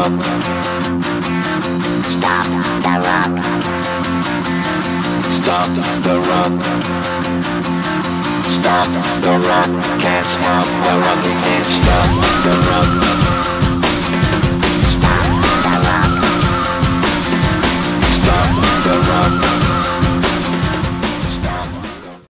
rock. Stop the rock. Stop the rock. Stop the rock. Can't stop the rock. You can't stop the rock. Stop the rock. Stop the rock.